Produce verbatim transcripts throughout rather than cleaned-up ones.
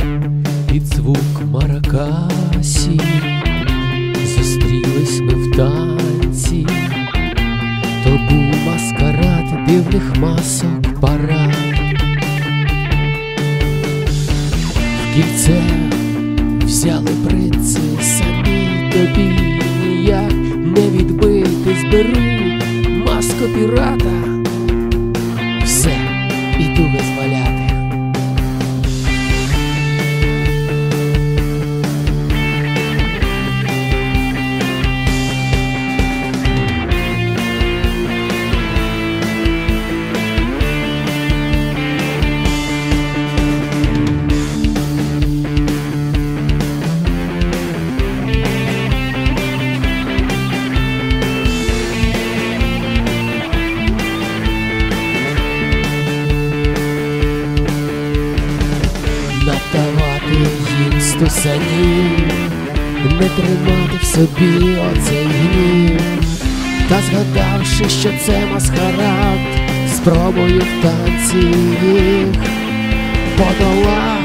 під звук маракасів зустрілись ми в танці. То був маскарад дивних масок парад. В кільце взяли принци, самі тобі ніяк не відбити. Зберу маску пірата, все, іду визволяти. Надавати їм стусанів, не тримати в собі оцей гнів. Та згадавши, що це маскарад, спробую в танці їх подолать.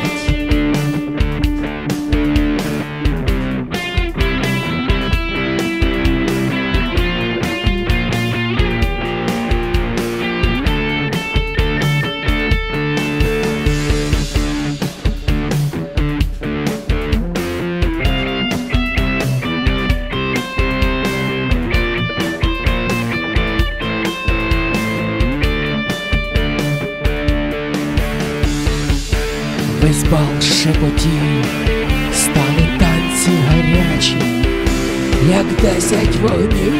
Весь бал шепотів, стали танці гарячі, як десять вогнів.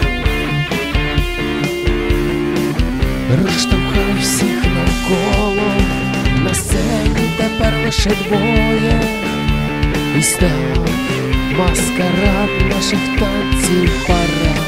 Розштовхав всіх навколо, на сцені тепер лише двоє. І став маскарад наших танців парад.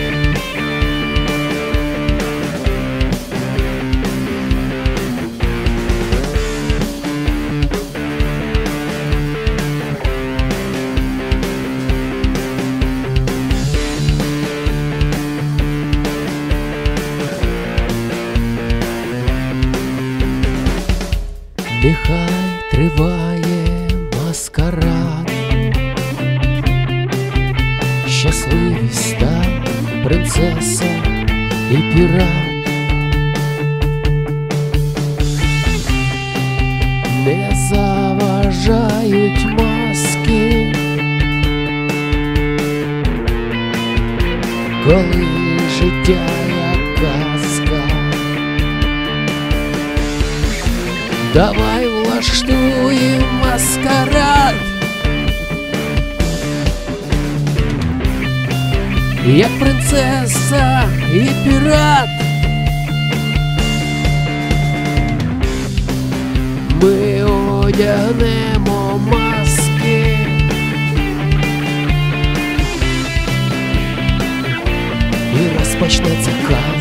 Нехай триває маскарад, щасливі став принцеса і пірат. Не заважають маски, коли життя як казка. Давай влаштуємо маскарад, як принцеса і пірат. Ми одягнемо маски, і розпочнеться кал.